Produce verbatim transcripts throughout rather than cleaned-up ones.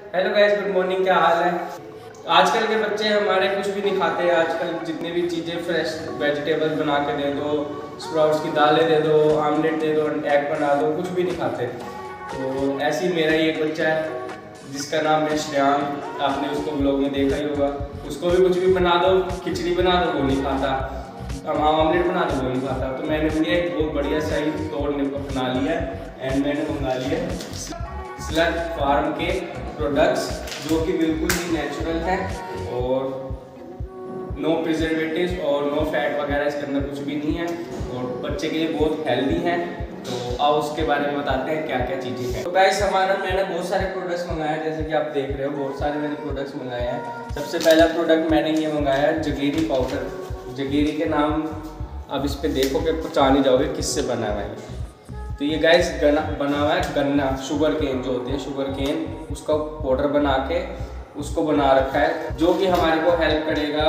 Hello guys, good morning. क्या हाल है? आजकल के बच्चे हमारे कुछ भी नहीं खाते। आजकल जितनी भी चीज़ें फ्रेश वेजिटेबल बना के दे दो, स्प्राउट्स की दालें दे दो, आमलेट दे दो, एग बना दो, कुछ भी नहीं खाते। तो ऐसे ही मेरा ही एक बच्चा है जिसका नाम है श्रेयान। आपने उसको ब्लॉग में देखा ही होगा। उसको भी कुछ भी बना दो, खिचड़ी बना दो, वो नहीं खाता। आमलेट बना दो, वो नहीं खाता। तो मैंने भी एक बहुत बढ़िया सही तौर अपना लिया एंड मैंने मंगा लिया स्लर्प फार्म के प्रोडक्ट्स, जो कि बिल्कुल ही नेचुरल हैं और नो प्रिजर्वेटिव्स और नो फैट वगैरह इसके अंदर कुछ भी नहीं है और बच्चे के लिए बहुत हेल्दी हैं। तो आओ उसके बारे में बताते हैं क्या क्या चीज़ें हैं। तो गाइस, हमारा मैंने बहुत सारे प्रोडक्ट्स मंगाए हैं, जैसे कि आप देख रहे हो बहुत सारे मैंने प्रोडक्ट्स मंगाए हैं। सबसे पहला प्रोडक्ट मैंने ये मंगाया है जगीरी पाउडर। जगीरी के नाम अब इस पर देखो कि पहचान ही जाओगे किससे बना हुआ है। तो ये गाइस गन्ना बना हुआ है, गन्ना शुगर केन जो होते हैं, शुगर केन उसका पाउडर बना के उसको बना रखा है, जो कि हमारे को हेल्प करेगा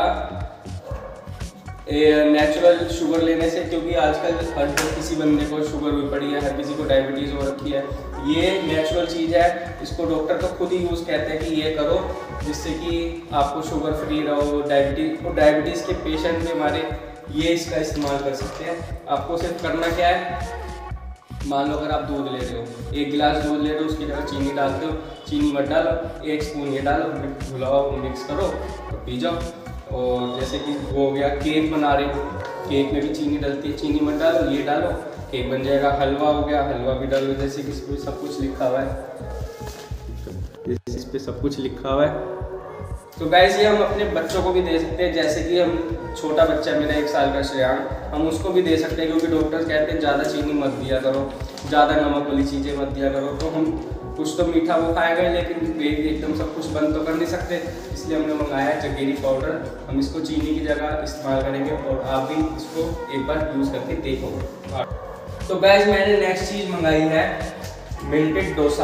नेचुरल शुगर लेने से। क्योंकि आजकल हर किसी बंदे को शुगर हुई पड़ी है, हर किसी को डायबिटीज़ हो रखी है। ये नेचुरल चीज़ है, इसको डॉक्टर तो खुद ही यूज़ कहते हैं कि ये करो जिससे कि आपको शुगर फ्री रहो। डायबिटीज़ और डायबिटीज़ के पेशेंट भी हमारे ये इसका इस्तेमाल कर सकते हैं। आपको सिर्फ करना क्या है, मान लो अगर आप दूध ले रहे हो, एक गिलास दूध ले रहे हो, उसकी जगह चीनी डालते हो, चीनी मत डालो, एक स्पून ये डालो, घुलाओ, मिक्स करो तो पी जाओ। और जैसे कि वो हो गया केक बना रहे हो, केक में भी चीनी डलती है, चीनी मत डालो, ये डालो, केक बन जाएगा। हलवा हो गया, हलवा भी डालो, जैसे कि इस पर सब कुछ लिखा हुआ है, जैसे इस पर सब कुछ लिखा हुआ है। तो गाइस, ये हम अपने बच्चों को भी दे सकते हैं। जैसे कि हम छोटा बच्चा मेरा एक साल का श्रेयान, हम उसको भी दे सकते हैं। क्योंकि डॉक्टर्स कहते हैं ज़्यादा चीनी मत दिया करो, ज़्यादा नमक वाली चीज़ें मत दिया करो। तो हम कुछ तो मीठा वो खाएगा, लेकिन एकदम सब कुछ बंद तो कर नहीं सकते। इसलिए हमने मंगाया है जगीरी पाउडर। हम इसको चीनी की जगह इस्तेमाल करेंगे और आप भी इसको एक बार यूज़ करके देखोगे। तो गाइस, मैंने नेक्स्ट चीज़ मंगाई है मिल्टेड डोसा,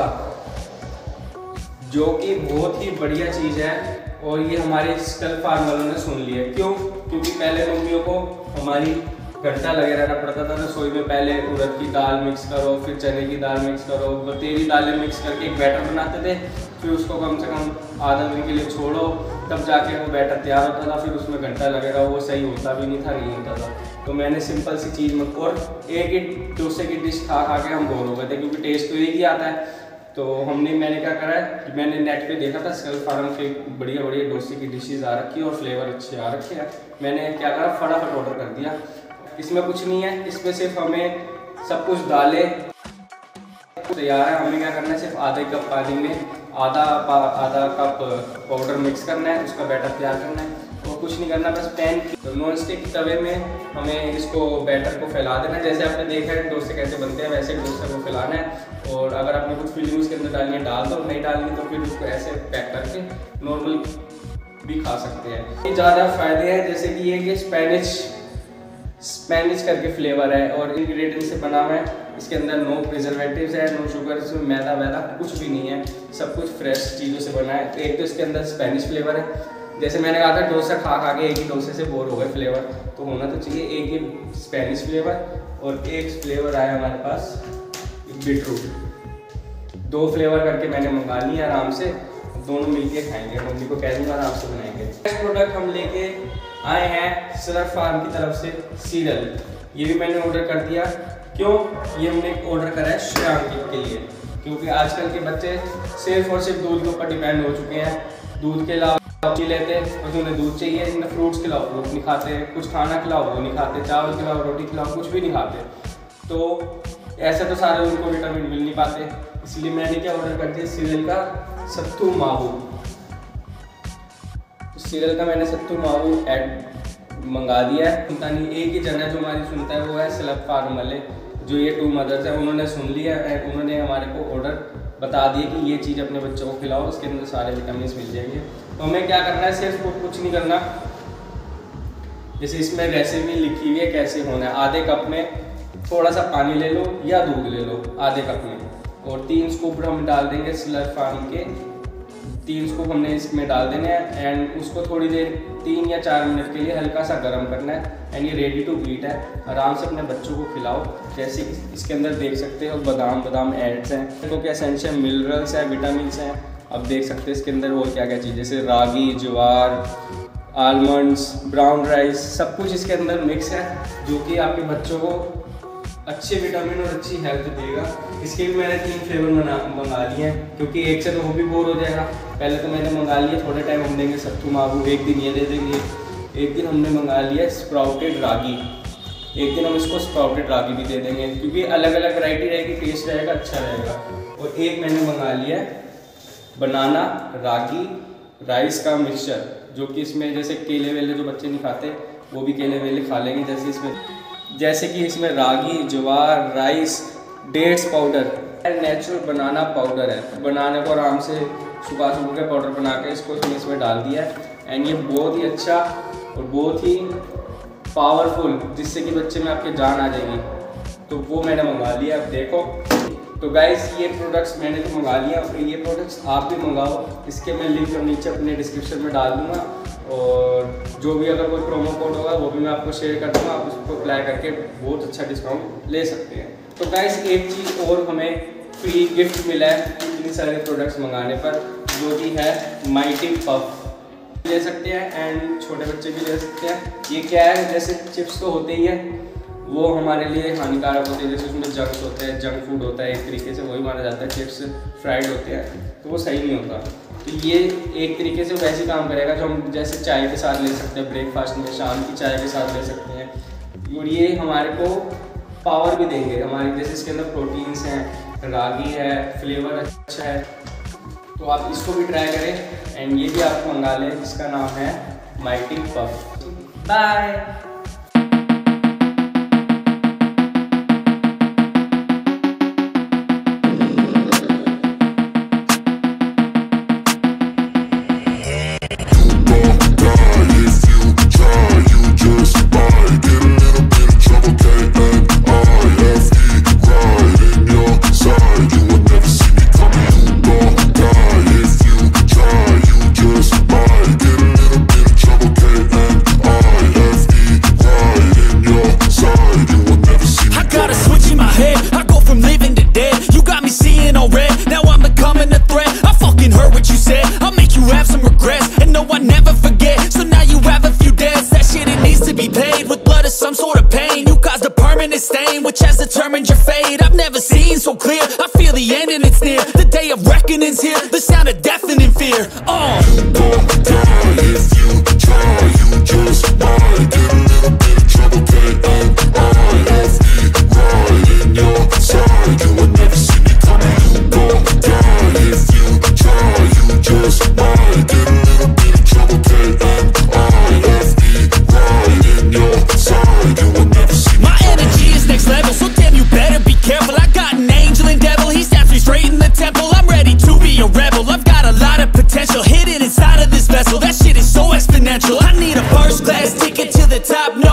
जो कि बहुत ही बढ़िया चीज़ है। और ये हमारे स्लर्प फार्म वालों ने सुन लिया। क्यों? क्योंकि पहले मम्मियों को हमारी घंटा लगे रहना पड़ता था रसोई में। पहले उड़द की दाल मिक्स करो, फिर चने की दाल मिक्स करो, बतेरी दालें मिक्स करके एक बैटर बनाते थे। फिर उसको कम से कम आधा दिन के लिए छोड़ो, तब जाके वो बैटर तैयार होता था। फिर उसमें घंटा लगे रहो, वो सही होता भी नहीं था, नहीं होता था। तो मैंने सिंपल सी चीज़ में, और एक ही डोसे की डिश खा खा के हम बोर हो गए थे, क्योंकि टेस्ट तो एक ही आता है। तो हमने मैंने क्या करा है कि मैंने नेट पे देखा था स्लर्प फार्म के बढ़िया बढ़िया डोसे की डिशेस आ रखी है और फ्लेवर अच्छे आ रखे हैं। मैंने क्या करा, फटाफट ऑर्डर कर दिया। इसमें कुछ नहीं है, इसमें सिर्फ हमें सब कुछ डालें तैयार है। हमें क्या करना है, सिर्फ आधे कप पानी में आधा आधा कप पाउडर मिक्स करना है, उसका बैटर तैयार करना है और कुछ नहीं करना। बस पैन तो नॉन स्टिक तवे में हमें इसको बैटर को फैला देना है। जैसे आपने देखा है डोसे कैसे बनते हैं, वैसे डोसे को फैलाना है। और अगर आपने कुछ फिलिंग उसके अंदर डालनी है डाल दो, नहीं डालनी तो फिर उसको ऐसे पैक करके नॉर्मल भी खा सकते हैं। ये ज़्यादा फायदे हैं, जैसे कि ये कि स्पेनिश स्पेनिश करके फ्लेवर है और इंग्रेडिएंट से बना हुआ है। इसके अंदर नो प्रिजर्वेटिव्स है, नो शुगर, इसमें मैदा वैदा कुछ भी नहीं है, सब कुछ फ्रेश चीज़ों से बना है। एक तो इसके अंदर स्पेनिश फ्लेवर है, जैसे मैंने कहा था डोसा खा खा के एक ही डोसे से बोर हो गए। फ्लेवर तो होना तो चाहिए, एक ही स्पेनिश फ्लेवर और एक फ्लेवर आया हमारे पास बीटरूट। दो फ्लेवर करके मैंने मंगा लिया आराम से, दोनों मिलके खाएंगे। मम्मी को कह दूँगा आराम से बनाएंगे। नेक्स्ट प्रोडक्ट हम लेके आए हैं स्लर्प फार्म की तरफ से सीरियल। ये भी मैंने ऑर्डर कर दिया। क्यों? ये हमने ऑर्डर करा है श्रेयान के लिए, क्योंकि आजकल के बच्चे सिर्फ और सिर्फ दूध के ऊपर डिपेंड हो चुके हैं। दूध के अलावा पी लेते हैं, और उन्हें दूध चाहिए, इन्हें फ्रूट्स खिलाओ फ्रूट नहीं खाते, कुछ खाना खिलाओ वो नहीं खाते, चावल खिलाओ रोटी खिलाओ कुछ भी नहीं खाते। तो ऐसे तो सारे उनको विटामिन मिल नहीं पाते। इसलिए मैंने क्या ऑर्डर कर दिया, सीरियल का सत्तू मावू। तो सीरियल का मैंने सत्तू मावू ऐड मंगा दिया है। सुनता नहीं, एक ही जना जो हमारी सुनता है वो है स्लर्प फार्म वाले, जो ये टू मदर्स है, उन्होंने सुन लिया है। उन्होंने हमारे को ऑर्डर बता दिए कि ये चीज़ अपने बच्चों को खिलाओ, इसके अंदर सारे विटामिन मिल जाएंगे। तो हमें क्या करना है, सिर्फ कुछ नहीं करना। जैसे इसमें रेसिपी लिखी हुई है कैसे होना है। आधे कप में थोड़ा सा पानी ले लो या दूध ले लो आधे कप में, और तीन स्कूप हम डाल देंगे स्लर्प फार्म के। तीन स्कूप हमने इसमें डाल देने हैं एंड उसको थोड़ी देर तीन या चार मिनट के लिए हल्का सा गर्म करना है। एंड ये रेडी टू ईट है, आराम से अपने बच्चों को खिलाओ। जैसे कि इसके अंदर देख सकते हो बादाम बादाम एड्स हैं, क्योंकि एसेंशियल मिनरल्स हैं, विटामिन हैं आप देख सकते हैं इसके अंदर और क्या क्या चीज़, जैसे रागी, ज्वार, आलमंड्स, ब्राउन राइस, सब कुछ इसके अंदर मिक्स है, जो कि आपके बच्चों को अच्छे विटामिन और अच्छी हेल्थ देगा। इसके भी मैंने तीन फ्लेवर मना मंगा लिए हैं, क्योंकि एक से तो वो भी बोर हो जाएगा। पहले तो मैंने मंगा लिए, थोड़े टाइम हम देंगे सत्तू मावू, एक दिन ये दे देंगे, एक दिन हमने मंगा लिया स्प्राउटेड रागी, एक दिन हम इसको स्प्राउटेड रागी भी दे देंगे, क्योंकि अलग अलग वैरायटी रहेगी, टेस्ट रहेगा, अच्छा रहेगा। और एक मैंने मंगा लिया बनाना रागी राइस का मिक्सचर, जो कि इसमें जैसे केले वेले जो बच्चे नहीं खाते वो भी केले वेले खा लेंगे, जैसे इसमें जैसे कि इसमें रागी, ज्वार, rice, dates powder, natural banana powder है। बनाने को आराम से सुबह सुबह के पाउडर बना के इसको इसमें इसमें डाल दिया है, एंड ये बहुत ही अच्छा और बहुत ही पावरफुल, जिससे कि बच्चे में आपके जान आ जाएगी। तो वो मैंने मंगा लिया, अब देखो। तो गाइस ये प्रोडक्ट्स मैंने तो मंगा लिया, और ये प्रोडक्ट्स आप भी मंगाओ। इसके मैं लिंक नीचे अपने डिस्क्रिप्शन में डाल दूँगा, और जो भी अगर कोई प्रोमो कोड होगा वो भी मैं आपको शेयर कर दूँगा, आप उसको अप्लाई करके बहुत अच्छा डिस्काउंट ले सकते हैं। तो गाइस एक चीज़ और हमें फ्री गिफ्ट मिला है इतनी सारे प्रोडक्ट्स मंगाने पर, जो कि है माइटी पफ ले सकते हैं, एंड छोटे बच्चे भी ले सकते हैं। ये क्या है, जैसे चिप्स तो होते ही हैं, वो हमारे लिए हानिकारक होते हैं, जैसे उसमें जंक्स होते हैं, जंक फूड होता है, एक तरीके से वही माना जाता है, चिप्स फ्राइड होते हैं, तो वो सही नहीं होता। तो ये एक तरीके से वैसे काम करेगा जो हम जैसे चाय के साथ ले सकते हैं, ब्रेकफास्ट में शाम की चाय के साथ ले सकते हैं, और ये हमारे को पावर भी देंगे हमारी, जैसे इसके अंदर प्रोटीन्स हैं, रागी है, फ्लेवर अच्छा है। तो आप इसको भी ट्राई करें, एंड ये भी आप मंगा लें, जिसका नाम है mighty puff. Bye. Some sort of pain, you caused a permanent stain, which has determined your fate. I've never seen so clear, I feel the end and it's near. The day of reckoning's here, the sound of deafening fear. Oh, you won't die if you try, you just might get a little bit of trouble, K and I F E, right in your side, you will never see me coming. You won't die if you try, you just might get a little bit of trouble, K and I F E, right in your side, you will never see me. My energy is next level, so damn you better be careful. I got an angel and devil, he snaps me straight in the temple. I'm ready to be a rebel, I've got a lot of potential hidden inside of this vessel. That shit is so exponential, I need a first class ticket to the top. No